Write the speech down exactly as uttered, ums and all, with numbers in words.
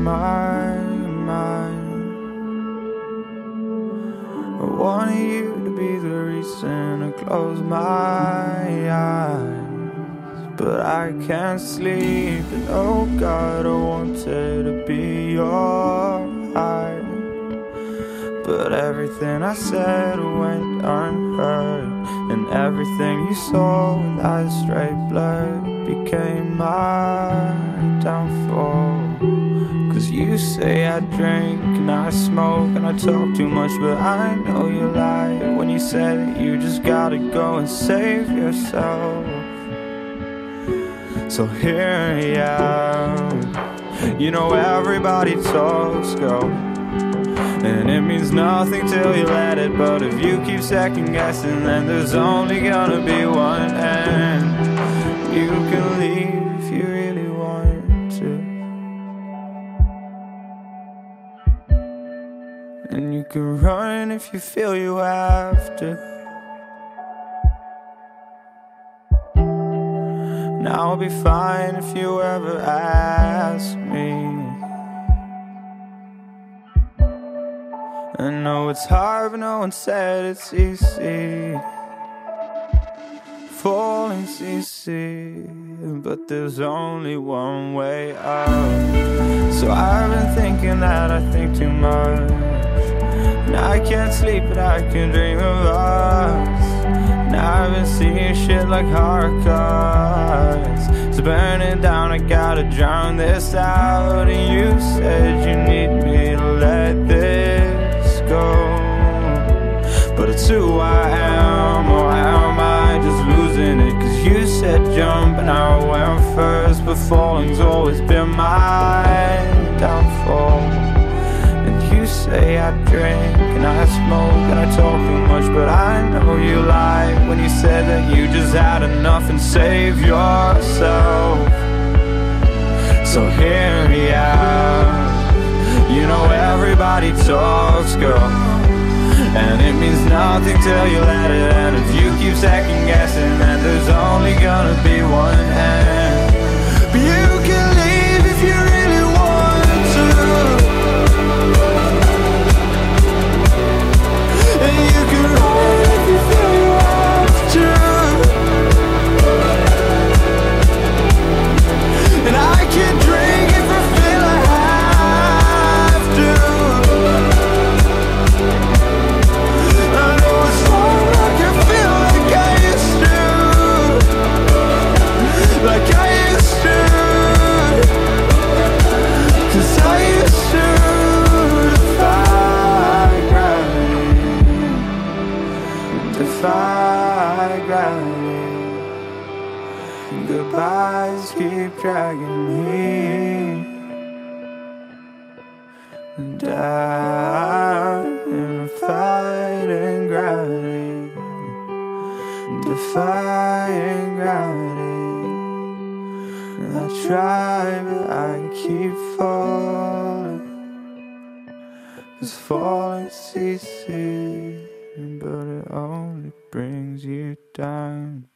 my mind. I wanted you to be the reason I close my eyes, but I can't sleep. And oh God, I wanted to be your eyes, but everything I said went unheard, and everything you saw with eyes straight blurred became my downfall. Cause you say I drink and I smoke and I talk too much, but I know you lied when you said that you just gotta go and save yourself. So here I am. You know everybody talks, girl, and it means nothing till you let it. But if you keep second guessing, then there's only gonna be one end. You can leave if you really want to, and you can run if you feel you have to. Now I'll be fine if you ever ask me. I know it's hard, but no one said it's easy. Falling's easy, but there's only one way out. So I've been thinking that I think too much, and I can't sleep, but I can dream of us. And I've been seeing shit like hard cards. It's burning down, I gotta drown this out. And you said you need me to let this go, but it's who I am, or am I just losing it? Cause you said jump and I went first, but falling's always been my downfall. And you say I drink and I smoke and I talk too much, but I know you lied when you said that you just had enough and save yourself. So hear me out. You know everybody talks, girl, and it means nothing till you let it. And if you keep second guessing, then there's only gonna be one end. But you can leave if you really want to, and you can run if you feel you have to. And I can drink if I feel I have to. I know it's hard, I can feel like I used to, like I used to, 'cause I used to defy gravity, defy gravity. Goodbyes keep dragging me down in a fighting gravity, defying gravity. I try, but I keep falling, 'cause falling's easy, but it only brings you down.